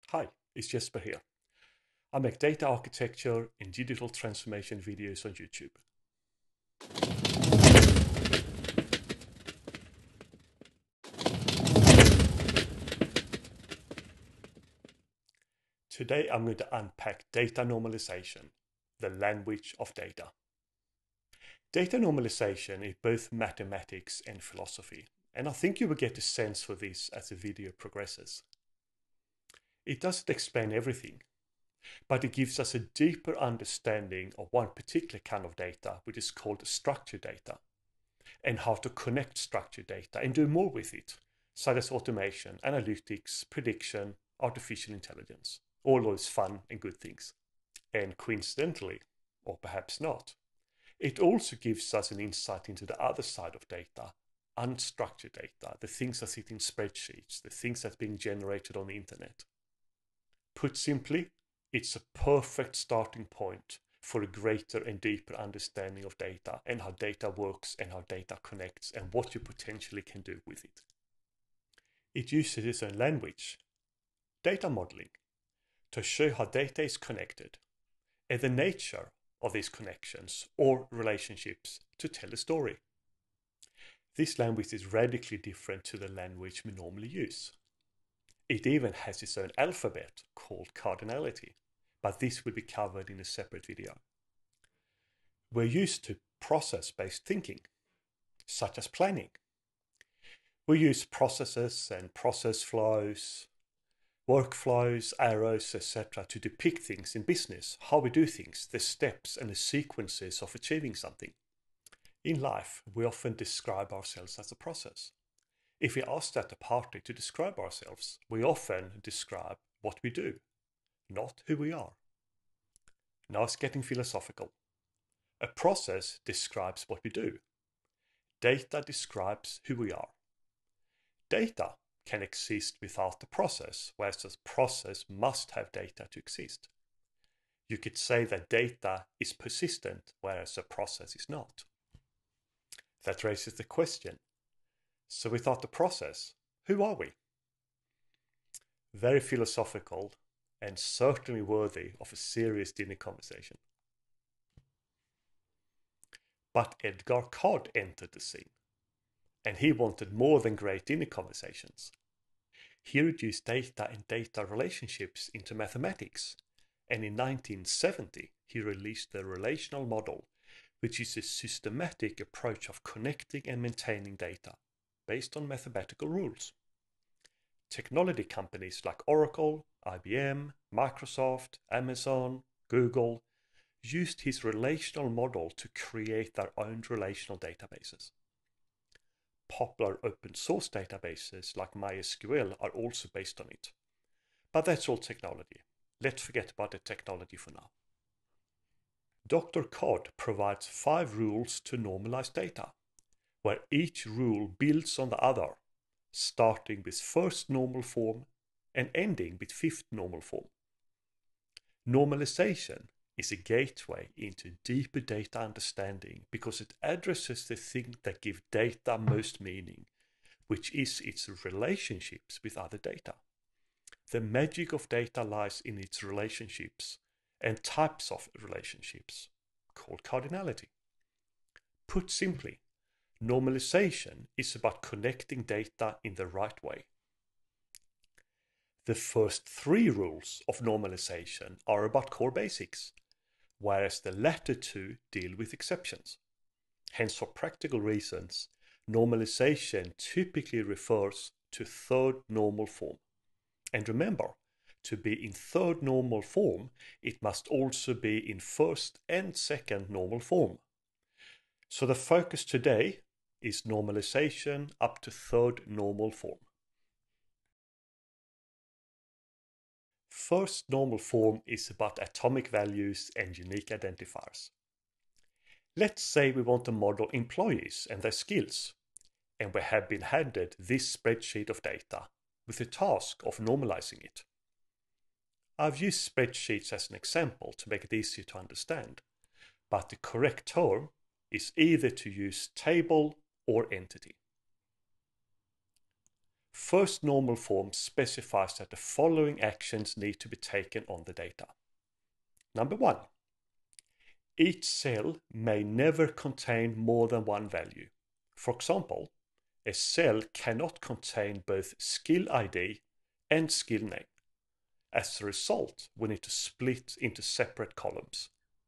Hi, it's Jesper here. I make data architecture and digital transformation videos on YouTube. Today I'm going to unpack data normalization, the language of data. Data normalization is both mathematics and philosophy, and I think you will get a sense for this as the video progresses. It doesn't explain everything, but it gives us a deeper understanding of one particular kind of data, which is called structured data, and how to connect structured data and do more with it, such as automation, analytics, prediction, artificial intelligence, all those fun and good things. And coincidentally, or perhaps not, it also gives us an insight into the other side of data, unstructured data, the things that sit in spreadsheets, the things that are being generated on the internet. Put simply, it's a perfect starting point for a greater and deeper understanding of data and how data works and how data connects and what you potentially can do with it. It uses its own language, data modeling, to show how data is connected and the nature of these connections or relationships to tell a story. This language is radically different to the language we normally use. It even has its own alphabet called cardinality, but this will be covered in a separate video. We're used to process-based thinking, such as planning. We use processes and process flows, workflows, arrows, etc. to depict things in business, how we do things, the steps and the sequences of achieving something. In life, we often describe ourselves as a process. If we asked at a party to describe ourselves, we often describe what we do, not who we are. Now it's getting philosophical. A process describes what we do. Data describes who we are. Data can exist without the process, whereas the process must have data to exist. You could say that data is persistent, whereas a process is not. That raises the question, so without the process, who are we? Very philosophical and certainly worthy of a serious dinner conversation. But Edgar Cod entered the scene, and he wanted more than great dinner conversations. He reduced data and data relationships into mathematics, and in 1970 he released the Relational Model, which is a systematic approach of connecting and maintaining data based on mathematical rules. Technology companies like Oracle, IBM, Microsoft, Amazon, Google used his relational model to create their own relational databases. Popular open source databases like MySQL are also based on it. But that's all technology. Let's forget about the technology for now. Dr. Cod provides 5 rules to normalize data, where each rule builds on the other, starting with first normal form and ending with fifth normal form. Normalization is a gateway into deeper data understanding because it addresses the thing that gives data most meaning, which is its relationships with other data. The magic of data lies in its relationships and types of relationships, called cardinality. Put simply, normalization is about connecting data in the right way. The first 3 rules of normalization are about core basics, whereas the latter 2 deal with exceptions. Hence, for practical reasons, normalization typically refers to third normal form. And remember, to be in third normal form, it must also be in first and second normal form. So the focus today is normalization up to third normal form. First normal form is about atomic values and unique identifiers. Let's say we want to model employees and their skills, and we have been handed this spreadsheet of data with the task of normalizing it. I've used spreadsheets as an example to make it easier to understand, but the correct term is either to use table or entity. First normal form specifies that the following actions need to be taken on the data. Number 1. Each cell may never contain more than one value. For example, a cell cannot contain both skill ID and skill name. As a result, we need to split into separate columns.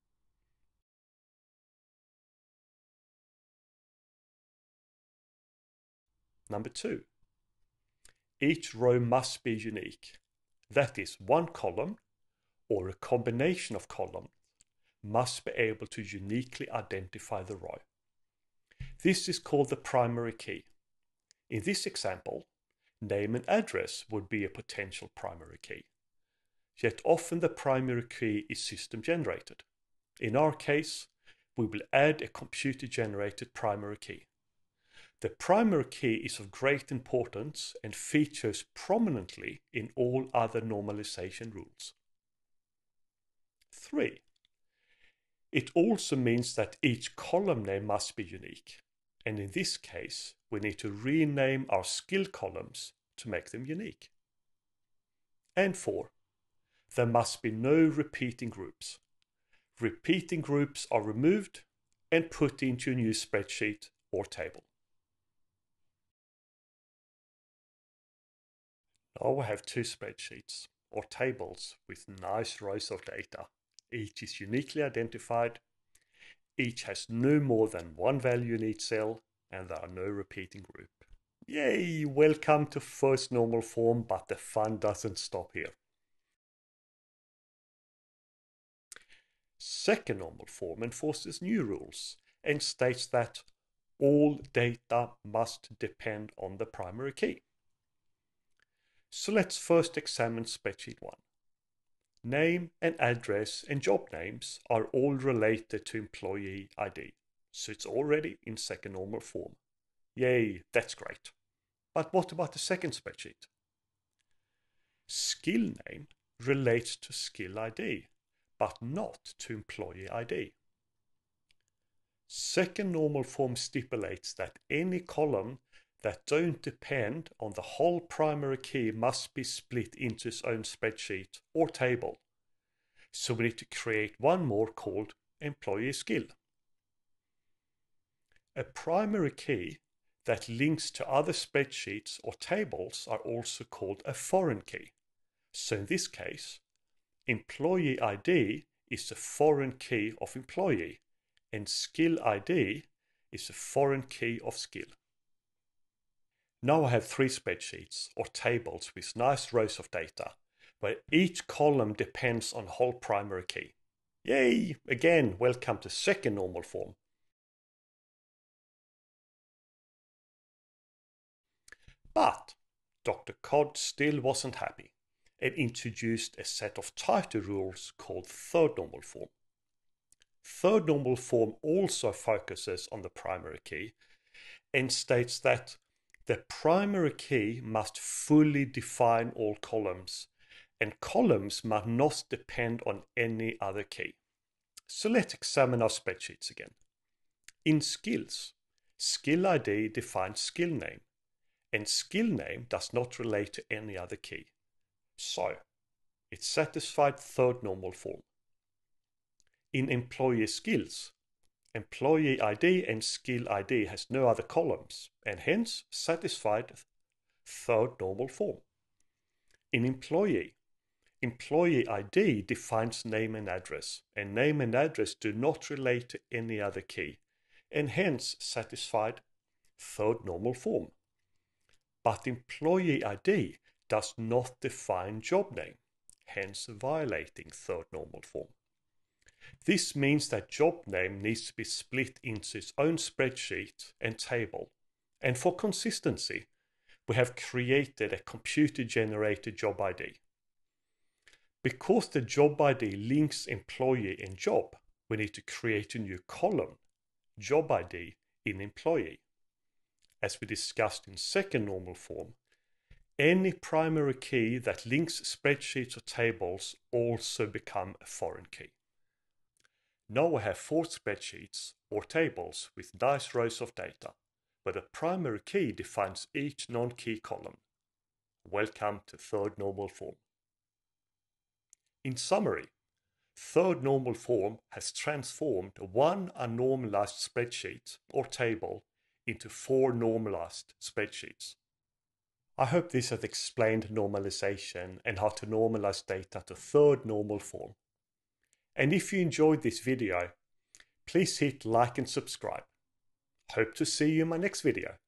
Number 2. Each row must be unique. That is, one column or a combination of columns must be able to uniquely identify the row. This is called the primary key. In this example, name and address would be a potential primary key. Yet often the primary key is system generated. In our case, we will add a computer generated primary key. The primary key is of great importance and features prominently in all other normalization rules. 3. It also means that each column name must be unique, and in this case, we need to rename our skill columns to make them unique. And 4. There must be no repeating groups. Repeating groups are removed and put into a new spreadsheet or table. Now we have two spreadsheets or tables with nice rows of data. Each is uniquely identified. Each has no more than one value in each cell, and there are no repeating group. Yay! Welcome to first normal form, but the fun doesn't stop here. Second normal form enforces new rules and states that all data must depend on the primary key. So let's first examine spreadsheet 1. Name and address and job names are all related to employee ID, so it's already in second normal form. Yay, that's great. But what about the second spreadsheet? Skill name relates to skill ID, but not to employee ID. Second normal form stipulates that any column that don't depend on the whole primary key must be split into its own spreadsheet or table. So we need to create one more called employee skill. A primary key that links to other spreadsheets or tables are also called a foreign key. So in this case, employee ID is a foreign key of employee, and skill ID is a foreign key of skill. Now I have three spreadsheets or tables with nice rows of data, where each column depends on whole primary key. Yay! Again, welcome to second normal form. But Dr. Cod still wasn't happy and introduced a set of tighter rules called third normal form. Third normal form also focuses on the primary key and states that the primary key must fully define all columns, and columns must not depend on any other key. So let's examine our spreadsheets again. In skills, skill ID defines skill name, and skill name does not relate to any other key. So it satisfied third normal form. In employee skills, employee ID and skill ID has no other columns and hence satisfied third normal form. In employee ID defines name and address, and name and address do not relate to any other key and hence satisfied third normal form. But employee ID does not define job name, hence violating third normal form. This means that job name needs to be split into its own spreadsheet and table. And for consistency, we have created a computer-generated job ID. Because the job ID links employee and job, we need to create a new column, job ID in employee. As we discussed in second normal form, any primary key that links spreadsheets or tables also become a foreign key. Now we have four spreadsheets or tables with nice rows of data, where the primary key defines each non-key column, Welcome to Third Normal Form. In summary, Third Normal Form has transformed one unnormalized spreadsheet or table into 4 normalized spreadsheets. I hope this has explained normalization and how to normalize data to third normal form. And if you enjoyed this video, please hit like and subscribe. Hope to see you in my next video.